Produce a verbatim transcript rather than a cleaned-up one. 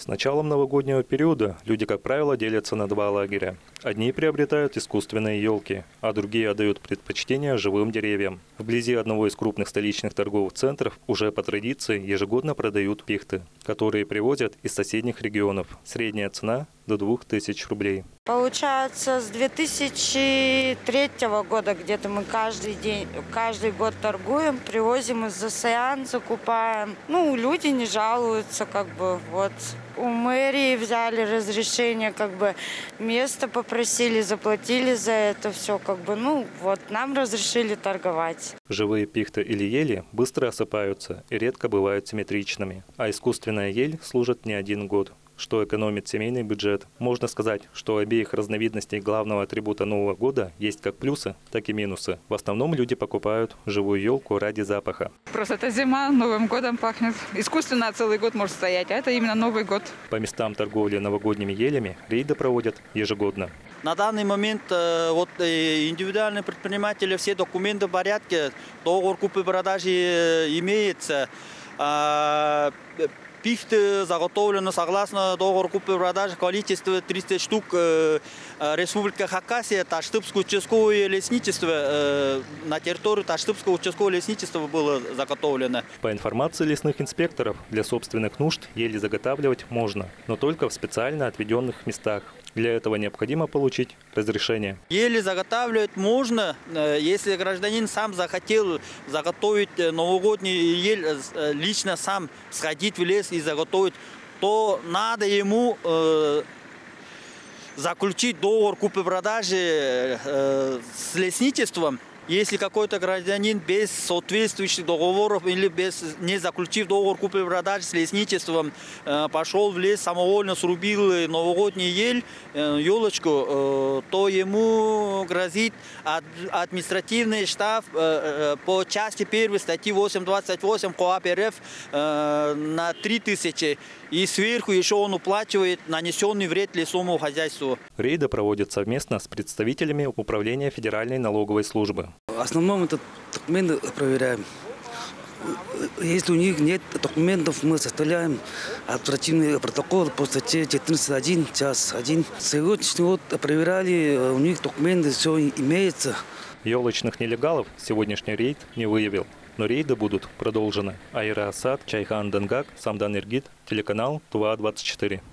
С началом новогоднего периода люди, как правило, делятся на два лагеря. Одни приобретают искусственные елки, а другие отдают предпочтение живым деревьям. Вблизи одного из крупных столичных торговых центров уже по традиции ежегодно продают пихты, которые привозят из соседних регионов. Средняя цена – до двух тысяч рублей. Получается, с две тысячи третьего года где-то мы каждый день, каждый год торгуем, привозим из ЗСЯН, закупаем. Ну, люди не жалуются, как бы, вот. У мэрии взяли разрешение, как бы, место попросили, заплатили за это все, как бы, ну, вот, нам разрешили торговать. Живые пихты или ели быстро осыпаются и редко бывают симметричными, а искусственная ель служит не один год, что экономит семейный бюджет. Можно сказать, что у обеих разновидностей главного атрибута Нового года есть как плюсы, так и минусы. В основном люди покупают живую елку ради запаха. Просто это зима, Новым годом пахнет. Искусственно целый год может стоять, а это именно Новый год. По местам торговли новогодними елями рейды проводят ежегодно. На данный момент вот, индивидуальные предприниматели, все документы в порядке, договор купли-продажи имеется. Пихты заготовлены согласно договору купли-продажи, количество тридцать штук. Республика Хакасия, Таштыбское участковое лесничество, на территории Таштыбского участкового лесничества было заготовлено. По информации лесных инспекторов, для собственных нужд ели заготавливать можно, но только в специально отведенных местах. Для этого необходимо получить разрешение. Ели заготавливать можно, если гражданин сам захотел заготовить новогодний ель, лично сам сходить в лес и заготовить, то надо ему э, заключить договор купли-продажи э, с лесничеством. Если какой-то гражданин без соответствующих договоров или без, не заключив договор купли-продажи с лесничеством, э, пошел в лес, самовольно срубил новогодний ель, э, елочку, э, то ему грозит ад, административный штраф э, э, по части первой статьи восемь двадцать восемь КоАП РФ э, на три тысячи. И сверху еще он уплачивает нанесенный вред лесному хозяйству. Рейды проводят совместно с представителями Управления Федеральной налоговой службы. В основном это документы проверяем. Если у них нет документов, мы составляем оперативный протокол по статье четырнадцать один, час один. Сегодняшний год проверяли, у них документы все имеется. Елочных нелегалов сегодняшний рейд не выявил. Но рейды будут продолжены. Айра Асад, Чайхан Дангак, Самдан Иргит, телеканал Тува двадцать четыре.